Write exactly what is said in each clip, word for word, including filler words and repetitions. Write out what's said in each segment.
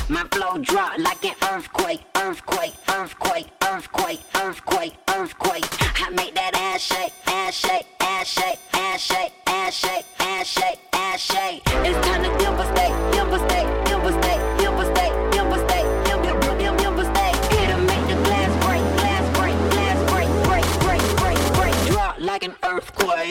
My flow drop like an earthquake, earthquake, earthquake, earthquake, earthquake, earthquake. I make that ass shake, ass shake, ass shake, ass shake, ass shake, ass shake, ass shake. It's time to devastate, devastate, devastate, devastate, devastate, devastate, devastate. It'll make the glass break, glass break, glass break, break, break, break, break. Drop like an earthquake.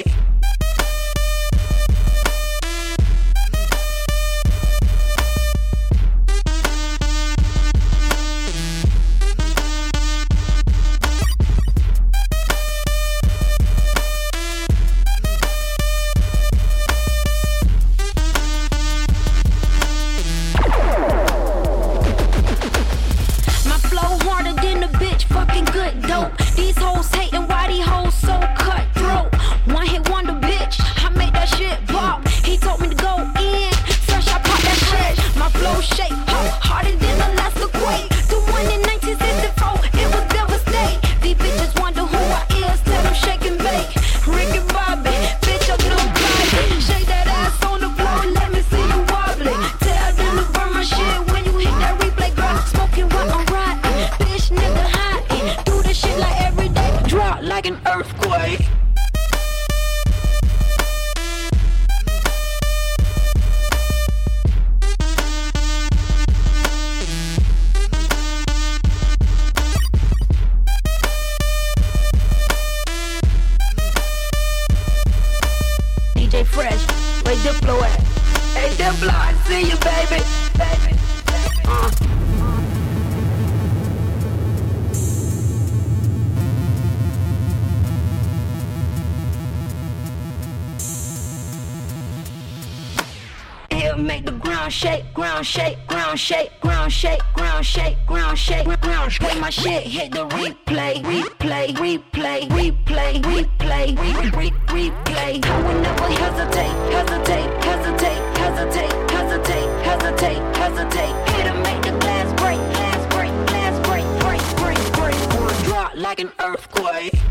These hoes hating why these hoes so cutthroat. One hit wonder bitch, I made that shit pop. He told me to go in, fresh I pop that shit. My flow shake, huh, harder than a Alaska quake. The one in nineteen sixty-four, it was devastate. These bitches wonder who I is, tell them shake and bake. Ricky Bobby, bitch up Lil Bobby. Shake that ass on the floor, let me see you wobbling. Tell them to burn my shit when you hit that replay, girl. Smoking while I'm riding, bitch nigga hiding. Do this shit like every day. Drop like an earthquake. D J Fresh, where Diplo at? Hey Diplo, I see you, baby, baby, baby. Uh. It'll make the ground shake, ground shake, ground shake, ground shake, ground shake, ground shake, ground shake. When my shit hit the replay, replay, replay, replay, replay, re re replay. I would never hesitate, hesitate, hesitate, hesitate, hesitate, hesitate, hesitate. It'll make the glass break, glass break, glass break, break, break, break. Drop like an earthquake.